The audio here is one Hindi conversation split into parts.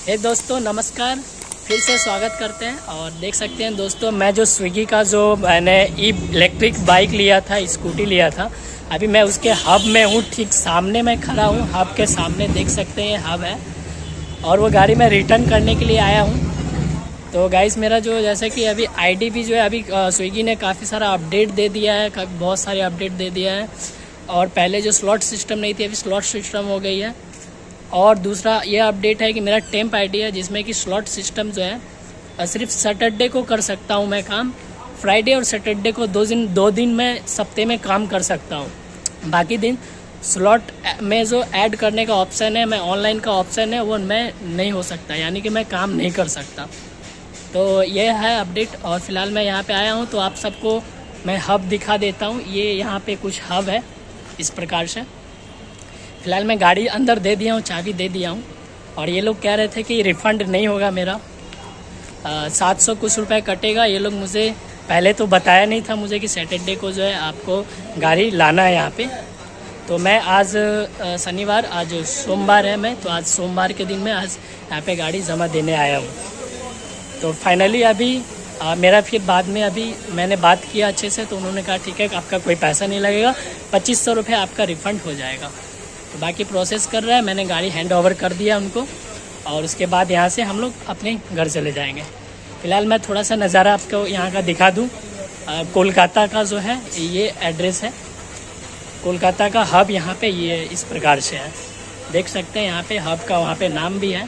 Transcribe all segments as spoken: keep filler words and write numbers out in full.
हे दोस्तों नमस्कार, फिर से स्वागत करते हैं। और देख सकते हैं दोस्तों, मैं जो स्विगी का जो मैंने ई इलेक्ट्रिक बाइक लिया था, स्कूटी लिया था, अभी मैं उसके हब में हूँ। ठीक सामने मैं खड़ा हूँ, हब के सामने देख सकते हैं हब है। और वो गाड़ी मैं रिटर्न करने के लिए आया हूँ। तो गाइस मेरा जो जैसे कि अभी आईडी भी जो है, अभी स्विगी ने काफ़ी सारा अपडेट दे दिया है, बहुत सारे अपडेट दे दिया है। और पहले जो स्लॉट सिस्टम नहीं थी, अभी स्लॉट सिस्टम हो गई है। और दूसरा ये अपडेट है कि मेरा टेम्प आईडी है, जिसमें कि स्लॉट सिस्टम जो है सिर्फ सैटरडे को कर सकता हूँ मैं काम। फ्राइडे और सैटरडे को दो दिन दो दिन में सप्ते में काम कर सकता हूँ। बाकी दिन स्लॉट में जो ऐड करने का ऑप्शन है, मैं ऑनलाइन का ऑप्शन है, वो मैं नहीं हो सकता, यानी कि मैं काम नहीं कर सकता। तो ये है अपडेट। और फिलहाल मैं यहाँ पे आया हूँ, तो आप सबको मैं हब दिखा देता हूँ। ये यहाँ पे कुछ हब है इस प्रकार से। फिलहाल मैं गाड़ी अंदर दे दिया हूँ, चाबी दे दिया हूँ। और ये लोग कह रहे थे कि रिफ़ंड नहीं होगा मेरा, सात सौ कुछ रुपए कटेगा। ये लोग मुझे पहले तो बताया नहीं था मुझे कि सैटरडे को जो है आपको गाड़ी लाना है यहाँ पे। तो मैं आज आ, शनिवार, आज सोमवार है, मैं तो आज सोमवार के दिन में आज यहाँ पे गाड़ी जमा देने आया हूँ। तो फाइनली अभी आ, मेरा फिर बाद में अभी मैंने बात किया अच्छे से, तो उन्होंने कहा ठीक है, आपका कोई पैसा नहीं लगेगा, पच्चीस सौ रुपये आपका रिफ़ंड हो जाएगा। तो बाकी प्रोसेस कर रहा है, मैंने गाड़ी हैंड ओवर कर दिया उनको। और उसके बाद यहाँ से हम लोग अपने घर चले जाएंगे। फ़िलहाल मैं थोड़ा सा नज़ारा आपको यहाँ का दिखा दूँ। कोलकाता का जो है ये एड्रेस है, कोलकाता का हब यहाँ पे ये इस प्रकार से है, देख सकते हैं। यहाँ पे हब का वहाँ पे नाम भी है,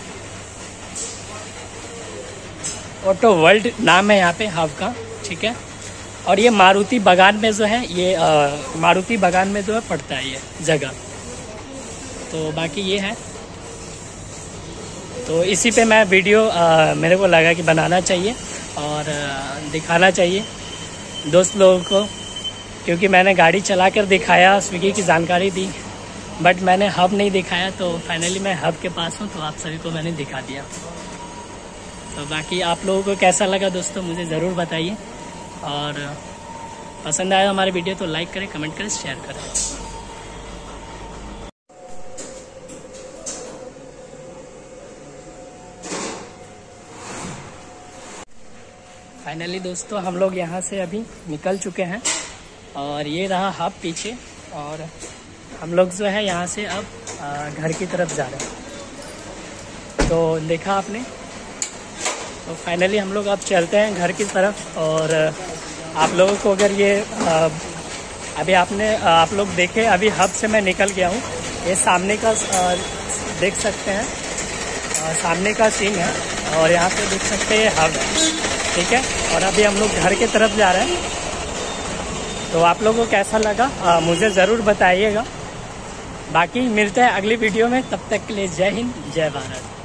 ऑटो वर्ल्ड नाम है यहाँ पे हब का, ठीक है। और ये मारुति बागान में जो है, ये आ, मारुति बागान में जो है पड़ता है ये जगह। तो बाकी ये है। तो इसी पे मैं वीडियो आ, मेरे को लगा कि बनाना चाहिए और आ, दिखाना चाहिए दोस्त लोगों को, क्योंकि मैंने गाड़ी चला कर दिखाया, स्विगी की जानकारी दी, बट मैंने हब नहीं दिखाया। तो फाइनली मैं हब के पास हूँ, तो आप सभी को मैंने दिखा दिया। तो बाकी आप लोगों को कैसा लगा दोस्तों, मुझे ज़रूर बताइए। और पसंद आया हमारे वीडियो तो लाइक करें, कमेंट करें, शेयर करें। फाइनली दोस्तों हम लोग यहाँ से अभी निकल चुके हैं, और ये रहा हब पीछे। और हम लोग जो है यहाँ से अब घर की तरफ जा रहे हैं। तो देखा आपने, तो फाइनली हम लोग अब चलते हैं घर की तरफ। और आप लोगों को अगर ये अभी आपने आप लोग देखे, अभी हब से मैं निकल गया हूँ। ये सामने का देख सकते हैं, सामने का सीन है। और यहाँ पे देख सकते हैं हब, ठीक है। और अभी हम लोग घर की तरफ जा रहे हैं। तो आप लोगों को कैसा लगा आ, मुझे ज़रूर बताइएगा। बाकी मिलते हैं अगली वीडियो में, तब तक के लिए जय हिंद, जय भारत।